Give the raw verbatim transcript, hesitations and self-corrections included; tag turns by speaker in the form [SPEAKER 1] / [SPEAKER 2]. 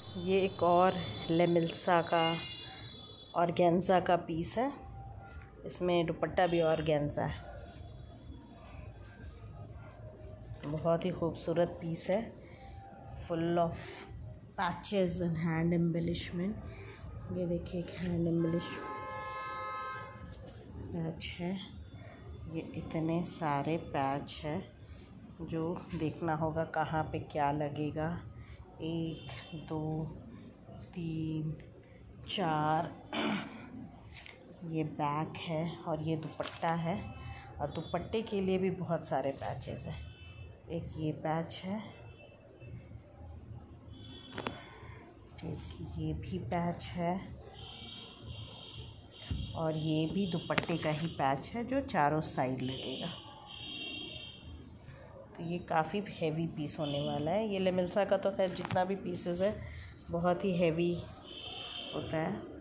[SPEAKER 1] ये एक और लेमिल्सा का ऑर्गेन्जा का पीस है। इसमें दुपट्टा भी ऑर्गेन्जा है। बहुत ही खूबसूरत पीस है, full of patches and hand embellishment. ये देखिए एक हैंड एम्बेलिश पैच है। ये इतने सारे पैच है जो देखना होगा कहाँ पे क्या लगेगा। एक दो तीन चार ये बैक है और ये दुपट्टा है, और दुपट्टे के लिए भी बहुत सारे पैचेस हैं। एक ये पैच है, एक ये भी पैच है, और ये भी दुपट्टे का ही पैच है जो चारों साइड लगेगा। तो ये काफ़ी हेवी पीस होने वाला है। ये लेमिल्सा का तो खैर जितना भी पीसेस है बहुत ही हेवी होता है।